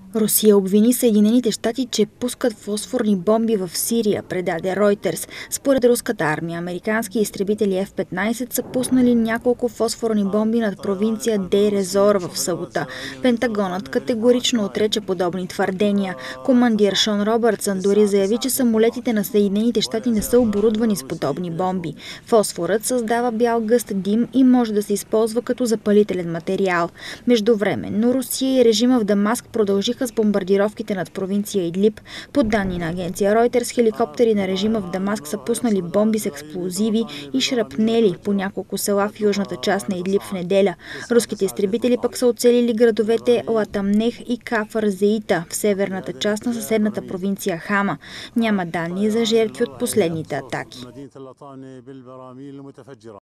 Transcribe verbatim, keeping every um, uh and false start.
Русия обвини Съединените щати, че пускат фосфорни бомби в Сирия, предаде Ройтерс. Според руската армия, американски изтребители Еф петнайсет са пуснали няколко фосфорни бомби над провинция Дейр ез-Зор в събота. Пентагонът категорично отрече подобни твърдения. Командир Шон Робъртсън дори заяви, че самолетите на Съединените щати не са оборудвани с подобни бомби. Фосфорът създава бял гъст дим и може да се използва като запалителен материал. Междувременно Русия и режима в Дамаск продължиха с бомбардировките над провинция Идлиб. По данни на агенция Ройтерс, хеликоптери на режима в Дамаск са пуснали бомби с експлозиви и шрапнели по няколко села в южната част на Идлиб в неделя. Руските изтребители пък са оцелили градовете Латамнех и Кафър Зеита в северната част на съседната провинция Хама. Няма данни за жертви от последните атаки.